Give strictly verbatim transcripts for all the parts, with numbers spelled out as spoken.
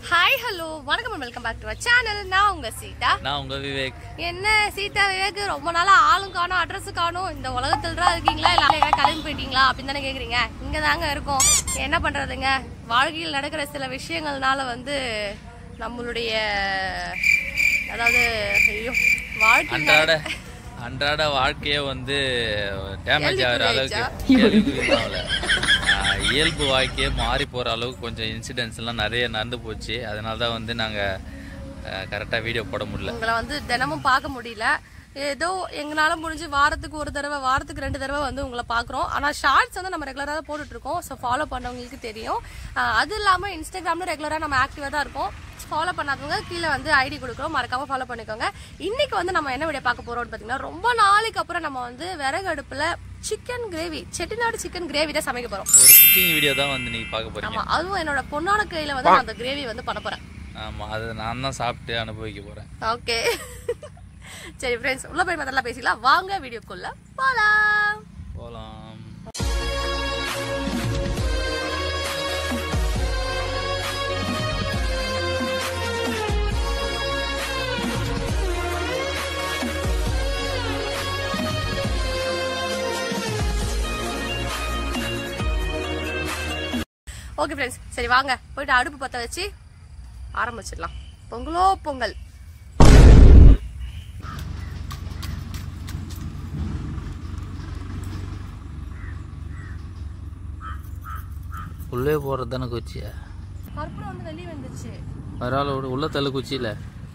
Hi hello வணக்கம் and welcome back to our channel. நான் உங்க சீதா. நான் உங்க விவேக். என்ன சீதா விவேக் ரொம்ப நாளா ஆளும் காணும் அட்ரஸ் காணும், இந்த உலகத்துல தான் இருக்கீங்களா இல்ல எங்க கிளம்பி போயிட்டீங்களா அப்படின்னு தானே கேக்குறீங்க. இங்க தாங்க இருக்கோம். என்ன பண்றதுங்க, வாழ்க்கையில் நடக்கிற சில விஷயங்கள்னால வந்து நம்மளுடைய அதாவது ஐயோ வாழ்க்கை அன்றாட அன்றாட வாழ்க்கையே வந்து டேமேஜ் ஆகிற அளவுக்கு இயல்பு வாழ்க்கையே மாறி போகிற அளவுக்கு கொஞ்சம் இன்சிடென்ட்ஸ் எல்லாம் நிறைய நடந்து போச்சு. அதனால தான் வந்து நாங்கள் கரெக்டாக வீடியோ போட முடியல. உங்களை வந்து தினமும் பார்க்க முடியல. ஏதோ எங்களால் முடிஞ்சு வாரத்துக்கு ஒரு தடவை வாரத்துக்கு ரெண்டு தடவை வந்து உங்களை பார்க்குறோம். ஆனால் ஷார்ட்ஸ் வந்து நம்ம ரெகுலராக தான் போட்டுட்ருக்கோம். ஸோ ஃபாலோ பண்ணவங்களுக்கு தெரியும். அது இல்லாமல் இன்ஸ்டாகிராமில் ரெகுலராக நம்ம ஆக்டிவாக தான் இருக்கோம். ஃபாலோ பண்ணாதவங்க கீழே வந்து ஐடி கொடுக்குறோம், மறக்காம ஃபாலோ பண்ணிக்கோங்க. இன்னைக்கு வந்து நம்ம என்ன வீடியோ பார்க்க போறோம்னு பார்த்தீங்கன்னா, ரொம்ப நாளைக்கு அப்புறம் நம்ம வந்து விறகு அடுப்புல chicken gravy, Chettinad chicken gravy தான் சமைக்க போறோம். ஒரு குக்கிங் வீடியோ தான் வந்து நீங்க பார்க்க போறீங்க. ஆமா, அதுவும் என்னோட பொண்ணான கையில வந்து நான் அந்த கிரேவி வந்து பண்ண போறேன். ஆமா, அது நான் தான் சாப்பிட்டு அனுபவிக்க போறேன். ஓகே சரி ஃப்ரெண்ட்ஸ், உள்ள போய் முதல்ல பேசிக்கலாம். வாங்க வீடியோக்குள்ள போலாம் போலாம். ஓகே ஃப்ரெண்ட்ஸ், சரி வாங்க போயிட்டு அடுப்பு பற்ற வச்சு ஆரம்பிச்சிடலாம். பொங்கலோ பொங்கல். உள்ளே போறது தானே குச்சியா? கற்பூரம் வந்து வெளியே வந்துச்சு. பரவாயில்ல, உள்ள தள்ளு குச்சியில.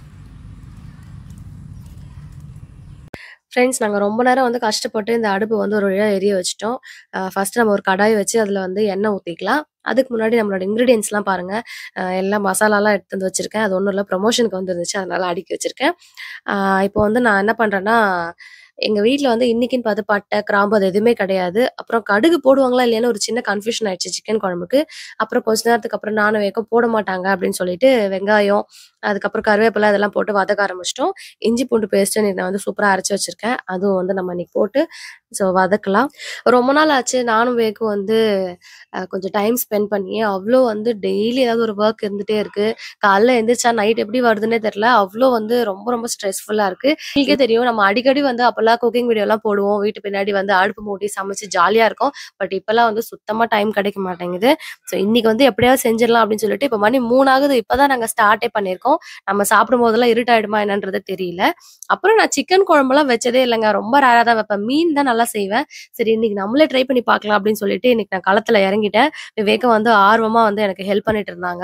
ஃப்ரெண்ட்ஸ், நாங்கள் ரொம்ப நேரம் வந்து கஷ்டப்பட்டு இந்த அடுப்பு வந்து ஒரு வழியாக எரிய வச்சுட்டோம். ஃபர்ஸ்ட் நம்ம ஒரு கடாய் வச்சு அதில் வந்து எண்ணெய் ஊற்றிக்கலாம். அதுக்கு முன்னாடி நம்மளோட இன்க்ரீடியன்ஸ்லாம் பாருங்கள். எல்லாம் மசாலாலாம் எடுத்து வந்து வச்சுருக்கேன். அது ஒன்றும் இல்லை, ப்ரமோஷனுக்கு வந்து இருந்துச்சு, அதனால் அடுக்கி வச்சுருக்கேன். இப்போ வந்து நான் என்ன பண்ணுறேன்னா, எங்கள் வீட்டில் வந்து இன்றைக்கின்னு பார்த்து பட்டை கிராம்பு அது எதுவுமே கிடையாது. அப்புறம் கடுகு போடுவாங்களா இல்லையான்னு ஒரு சின்ன கன்ஃபியூஷன் ஆயிடுச்சு சிக்கன் குழம்புக்கு. அப்புறம் கொஞ்ச நேரத்துக்கு அப்புறம் நானும் வேகம் போட மாட்டாங்க அப்படின்னு சொல்லிட்டு வெங்காயம், அதுக்கப்புறம் கருவேப்பிலை அதெல்லாம் போட்டு வதக்க ஆரம்பிச்சிட்டோம். இஞ்சி பூண்டு பேஸ்ட்டு நான் வந்து சூப்பராக அரைச்சி வச்சுருக்கேன். அதுவும் வந்து நம்ம இன்னைக்கு போட்டு ஸோ வதக்கலாம். ரொம்ப நாள் ஆச்சு நானும் வேக்கும் வந்து கொஞ்சம் டைம் ஸ்பெண்ட் பண்ணி. அவ்வளோ வந்து டெய்லி ஏதாவது ஒரு ஒர்க் இருந்துகிட்டே இருக்குது. காலைல எழுந்திரிச்சா நைட் எப்படி வருதுன்னே தெரில. அவ்வளோ வந்து ரொம்ப ரொம்ப ஸ்ட்ரெஸ்ஃபுல்லாக இருக்குது. உங்களுக்கே தெரியும், நம்ம அடிக்கடி வந்து அப்போல்லாம் குக்கிங் வீடியோலாம் போடுவோம். வீட்டு பின்னாடி வந்து அடுப்பு மூட்டி சமைச்சு ஜாலியாக இருக்கும். பட் இப்போல்லாம் வந்து சுத்தமாக டைம் கிடைக்க மாட்டேங்குது. ஸோ இன்றைக்கி வந்து எப்படியாவது செஞ்சிடலாம் அப்படின்னு சொல்லிட்டு இப்போ மணி மூணு ஆகுது. இப்போ தான் நாங்கள் ஸ்டார்ட்டே பண்ணியிருக்கோம். நம்ம சாப்பிடும் போதெல்லாம் இருட்டாயிடுமா என்னன்றது தெரியல. அப்புறம் நான் சிக்கன் குழம்புலாம் வச்சதே இல்லைங்க. ரொம்ப ரேராக தான் வைப்பேன். மீன் தான் நல்லா செய்வேன். சரி இன்னைக்கு நம்மளே ட்ரை பண்ணி பார்க்கலாம் அப்படின்னு சொல்லிட்டு இன்னைக்கு நான் களத்துல இறங்கிட்டேன். விவேகம் வந்து ஆர்வமா வந்து எனக்கு ஹெல்ப் பண்ணிட்டு இருந்தாங்க.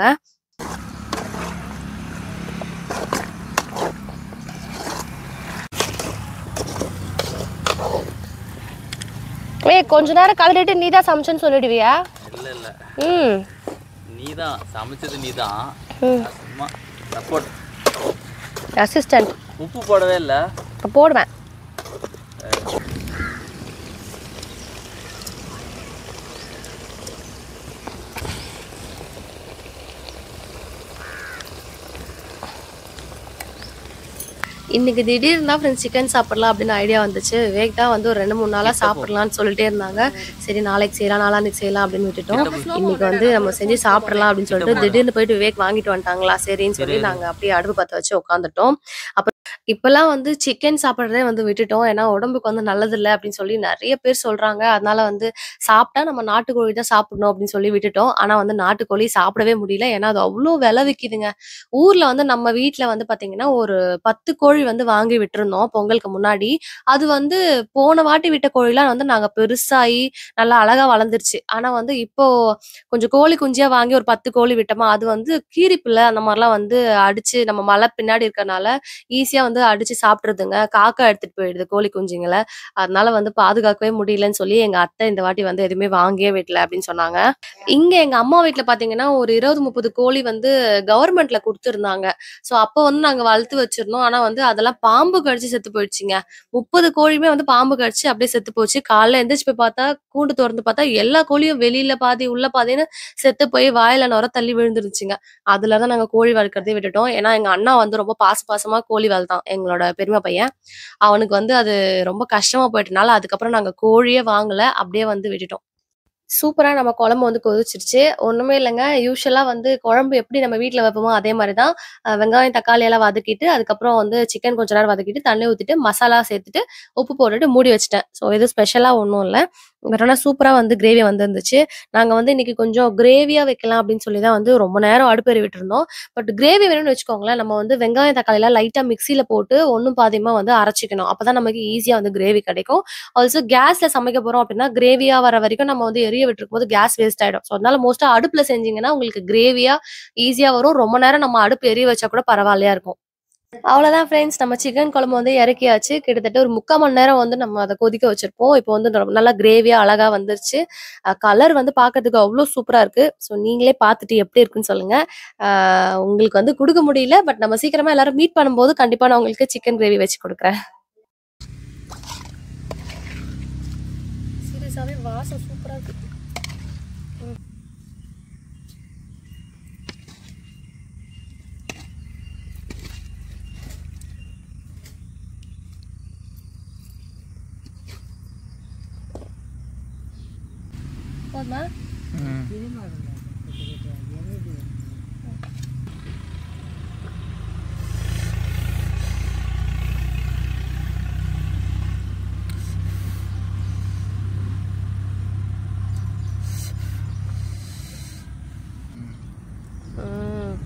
ஏய், கொஞ்ச நேரம் கலரிட்டு நீ தான் சமைச்சேன்னு சொல்லிடுவியா? இல்ல இல்ல, ம் நீ தான் சமைச்சது, நீ தான். சும்மா சப்போர்ட், அசிஸ்டன்ட். உப்பு போடவே இல்லை. போடுவேன். இன்னைக்கு திடீர்னு தான் ஃப்ரெண்ட்ஸ் சிக்கன் சாப்பிடலாம் அப்படின்னு ஐடியா வந்துச்சு. விவேக் தான் வந்து ஒரு ரெண்டு மூணு நாளாக சாப்பிடலான்னு சொல்லிட்டே இருந்தாங்க. சரி நாளைக்கு செய்யலாம் நாளான்னைக்கு செய்யலாம் அப்படின்னு விட்டுட்டோம். இன்னைக்கு வந்து நம்ம செஞ்சு சாப்பிடலாம் அப்படின்னு சொல்லிட்டு திடீர்னு போயிட்டு விவேக் வாங்கிட்டு வந்துட்டாங்களா, சரின்னு சொல்லி நாங்கள் அப்படியே அடுப்பு பற்ற வச்சு உட்காந்துட்டோம். அப்புறம் இப்பெல்லாம் வந்து சிக்கன் சாப்பிட்றதே வந்து விட்டுட்டோம். ஏன்னா உடம்புக்கு வந்து நல்லதில்லை அப்படின்னு சொல்லி நிறைய பேர் சொல்றாங்க. அதனால வந்து சாப்பிட்டா நம்ம நாட்டுக்கோழி தான் சாப்பிடணும் அப்படின்னு சொல்லி விட்டுட்டோம். ஆனால் வந்து நாட்டுக்கோழி சாப்பிடவே முடியல. ஏன்னா அது அவ்வளோ விலை விற்கிதுங்க. ஊர்ல வந்து நம்ம வீட்டில் வந்து பார்த்தீங்கன்னா ஒரு பத்து கோழி வந்து வாங்கி விட்டுருந்தோம் பொங்கலுக்கு முன்னாடி. அது வந்து போன வாட்டி விட்ட கோழிலாம் வந்து நாங்கள் பெருசாகி நல்லா அழகா வளர்ந்துருச்சு. ஆனால் வந்து இப்போ கொஞ்சம் கோழி குஞ்சியா வாங்கி ஒரு பத்து கோழி விட்டோமா, அது வந்து கீரிப்பிள்ளை அந்த மாதிரிலாம் வந்து அடிச்சு நம்ம மலை பின்னாடி இருக்கறனால ஈஸியா வந்து அடிச்சு சாப்பிட்ருதுங்க. காக்கா எடுத்துட்டு போயிடுது கோழி குஞ்சுங்களை. அதனால வந்து பாதுகாக்கவே முடியலன்னு சொல்லி எங்க அத்தை இந்த வாட்டி வந்து எதுவுமே வாங்கியே விடல அப்படின்னு சொன்னாங்க. இங்க எங்க அம்மா வீட்டுல பாத்தீங்கன்னா ஒரு இருபது முப்பது கோழி வந்து கவர்மெண்ட்ல கொடுத்துருந்தாங்க. ஸோ அப்போ வந்து நாங்க வளர்த்து வச்சிருந்தோம். ஆனா வந்து அதெல்லாம் பாம்பு கடிச்சு செத்து போயிடுச்சுங்க. முப்பது கோழியுமே வந்து பாம்பு கடிச்சு அப்படியே செத்து போச்சு. காலைல எந்திரிச்சு போய் பார்த்தா, கூண்டு திறந்து பார்த்தா எல்லா கோழியும் வெளியில பாதி உள்ள பாதின்னு செத்து போய் வாயில நுர தள்ளி விழுந்துருச்சுங்க. அதுலதான் நாங்க கோழி வளர்க்கறதே விட்டுட்டோம். ஏன்னா எங்க அண்ணா வந்து ரொம்ப பாச பாசமா கோழி வளர்த்தான், எங்களோட பெரியம்மா பையன். அவனுக்கு வந்து அது ரொம்ப கஷ்டமா போயிட்டனால அதுக்கப்புறம் நாங்க கோழியே வாங்கல, அப்படியே வந்து விட்டுட்டோம். சூப்பரா நம்ம குழம்பு வந்து கொதிச்சிருச்சு. ஒண்ணுமே இல்லங்க. யூசுவலா வந்து குழம்பு எப்படி நம்ம வீட்ல வைப்போமோ அதே மாரி தான். அ வெங்காயம், தக்காளி எல்லாம் வதக்கிட்டு, அதுக்கப்புறம் வந்து சிக்கன் கொஞ்ச நேரம் வதக்கிட்டு, தண்ணி ஊத்திட்டு, மசாலா சேர்த்துட்டு, உப்பு போட்டுட்டு மூடி வச்சுட்டேன். ஸோ எதுவும் ஸ்பெஷலா ஒண்ணும் இல்ல. பட் ஆனா சூப்பரா வந்து கிரேவி வந்திருந்துச்சு. நாங்க வந்து இன்னைக்கு கொஞ்சம் கிரேவியா வைக்கலாம் அப்படின்னு சொல்லி தான் வந்து ரொம்ப நேரம் அடுப்பேறி விட்டுருந்தோம். பட் கிரேவி வேணும்னு வச்சுக்கோங்களேன், நம்ம வந்து வெங்காயம், தக்காளிலாம் லைட்டா மிக்ஸியில போட்டு ஒண்ணும் பாதியுமா வந்து அரைச்சுக்கணும். அப்பதான் நமக்கு ஈஸியா வந்து கிரேவி கிடைக்கும். ஆல்சோ கேஸ்ல சமைக்க போறோம் அப்படின்னா, கிரேவியா வர வரைக்கும் நம்ம வந்து எரிய விட்டுருக்கும்போது கேஸ் வேஸ்ட் ஆயிடும். ஸோ அதனால மோஸ்ட்டா அடுப்புல செஞ்சீங்கன்னா, உங்களுக்கு கிரேவியா ஈஸியா வரும். ரொம்ப நேரம் நம்ம அடுப்பு எரிய வச்சா கூட பரவாயில்லையா இருக்கும். அவ்வளோதான் ஃப்ரெண்ட்ஸ். நம்ம சிக்கன் குழம்பு வந்து இறக்கியாச்சு. கிட்டத்தட்ட ஒரு முக்கால் மணி நேரம் வந்து நம்ம அத கொதிக்க வச்சிருப்போம். இப்போ வந்து ந நல்லா கிரேவியா அழகா வந்துருச்சு. அ கலர் வந்து பார்க்கறதுக்கு அவ்ளோ சூப்பரா இருக்கு. ஸோ நீங்களே பார்த்துட்டு எப்படி இருக்குன்னு சொல்லுங்க. அ உங்களுக்கு வந்து குடுக்க முடியல. பட் நம்ம சீக்கிரமா எல்லாரும் மீட் பண்ணும்போது கண்டிப்பா நான் உங்களுக்கு சிக்கன் கிரேவி வச்சு குடுக்குறேன். சீரியஸாவே வாசம் சூப்பரா இருக்கு. ம். போதுமா? ம். ம்.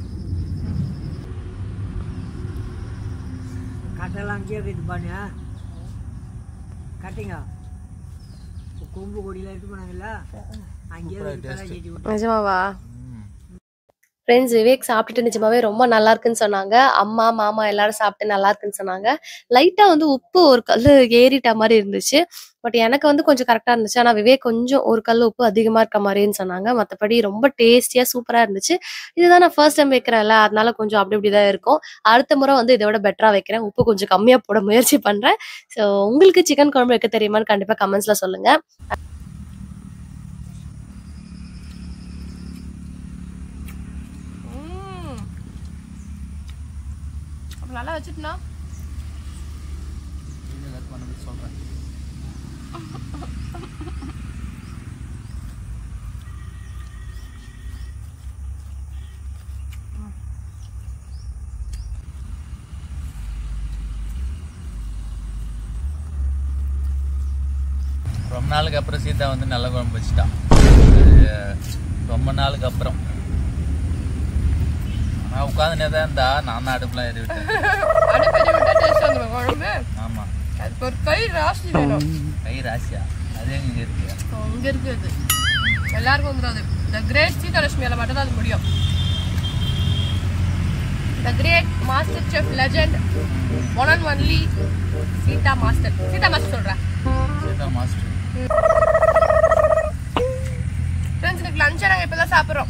கட்டெல்லாம் அங்கேயே இது பண்ண கட்டிங்க கொம்பு கொடியில் எடுத்து போனாங்கல்ல அங்கேயே ஏற்றி விட்டு நிஜமாவா? ஃப்ரெண்ட்ஸ் விவேக் சாப்பிட்டுட்டு நிஜமாவே ரொம்ப நல்லா இருக்குன்னு சொன்னாங்க. அம்மா, மாமா எல்லாரும் சாப்பிட்டு நல்லா இருக்குன்னு சொன்னாங்க. லைட்டா வந்து உப்பு ஒரு கல்லு ஏறிட்ட மாரி இருந்துச்சு. பட் எனக்கு வந்து கொஞ்சம் கரெக்ட்டா இருந்துச்சு. ஆனா விவேக் கொஞ்சம் ஒரு கல்லு உப்பு அதிகமா இருக்க மாரின்னு சொன்னாங்க. மத்தபடி ரொம்ப டேஸ்டியா சூப்பரா இருந்துச்சு. இதுதான் நான் ஃபர்ஸ்ட் டைம் வைக்கிறேன்ல, அதனால கொஞ்சம் அப்படி இப்படி தான் இருக்கும். அடுத்த முறை வந்து இத விட பெட்டரா வைக்கிறேன். உப்பு கொஞ்சம் கம்மியா போட முயற்சி பண்றேன். ஸோ உங்களுக்கு சிக்கன் குழம்பு வைக்க தெரியுமான்னு கண்டிப்பா கமெண்ட்ஸ்ல சொல்லுங்க. நல்லா வச்சுட்டுனா சொல்றேன். ரொம்ப நாளுக்கு அப்புறம் சீதா வந்து நல்ல குழம்பு வச்சுட்டான். ரொம்ப நாளுக்கு அப்புறம் நான் உட்காந்துனே தான் இருந்தா நான் அடுப்புலாம் ஏறி விட்டேன். ஆமா ஒரு கை ராசி வேணும். கை ராசியா? அது எங்க இருக்கு? இங்க இருக்கு. அது எல்லாருக்கும் வந்துடாது. த கிரேட் சீதாலட்சுமியால மட்டும் தான் அது முடியும். The great master chef legend one and only Seetha master. Seetha master சொல்றேன். சீதா மாஸ்டர். ஃப்ரெண்ட்ஸ் இன்னைக்கு லஞ்ச் நாங்க இப்பதான் சாப்பிடுறோம்.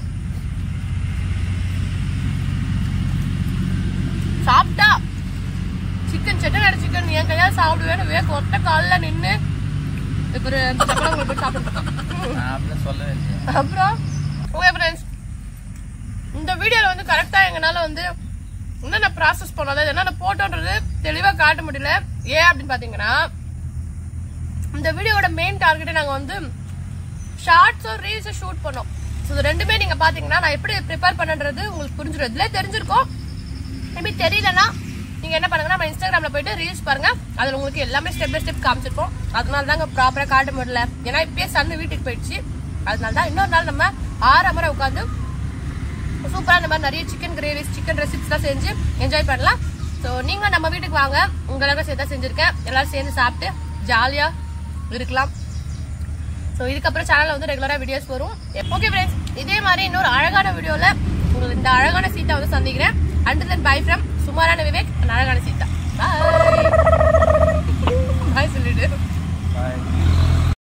சாப்பிட்டா சிக்கன் செட்டனாடு சிக்கன் என் கையால் சாப்பிடுவேன்னு வேக ஒத்த காலில் நின்று இப்போ ஒரு சப்பளம் போய் சாப்பிட்டு சொல்லவே அப்புறம் ஓகே ஃப்ரெண்ட்ஸ், இந்த வீடியோவில் வந்து கரெக்டாக எங்களால் வந்து என்னென்ன ப்ராசஸ் பண்ணாத என்னென்ன போட்டோன்றது தெளிவாக காட்ட முடியல. ஏன் அப்படின்னு பார்த்தீங்கன்னா, இந்த வீடியோட மெயின் டார்கெட்டை நாங்கள் வந்து ஷார்ட்ஸும் ரீல்ஸும் ஷூட் பண்ணோம். ஸோ இது ரெண்டுமே நீங்கள் பார்த்தீங்கன்னா நான் எப்படி ப்ரிப்பேர் பண்ணுறது உங்களுக்கு புரிஞ்சிடும். இதுல தெரிஞ்சிருக்கும். மேபி தெரியலன்னா நீங்க என்ன பண்ணுங்கன்னா நம்ம இன்ஸ்டாகிராம்ல போயிட்டு ரீல்ஸ் பாருங்க. அதுல உங்களுக்கு எல்லாமே ஸ்டெப் பை ஸ்டெப் காமிச்சிருப்போம். அதனால தாங்க ப்ராப்பரா காட்ட முடியல. ஏன்னா இப்பயே சன்னு வீட்டுக்கு போயிடுச்சு. அதனால தான் இன்னொரு நாள் நம்ம ஆறு முறை உட்காந்து சூப்பரா இந்த மாதிரி நிறைய சிக்கன் கிரேவிஸ் சிக்கன் ரெசிப்ஸ் தான் செஞ்சு என்ஜாய் பண்ணலாம். ஸோ நீங்க நம்ம வீட்டுக்கு வாங்க, உங்களுக்கு சேர்த்தா செஞ்சிருக்கேன். எல்லாரும் சேர்ந்து சாப்பிட்டு ஜாலியா இருக்கலாம். ஸோ இதுக்கப்புறம் சேனல்ல வந்து ரெகுலரா வீடியோஸ் வரும். ஓகே ஃப்ரெண்ட்ஸ், இதே மாதிரி இன்னொரு அழகான வீடியோல உங்களுக்கு இந்த அழகான சீதா வந்து சந்திக்கிறேன். Until then, bye from சுமாரான விவேக், அழகான சீதா. Bye. Bye சொல்லிடு.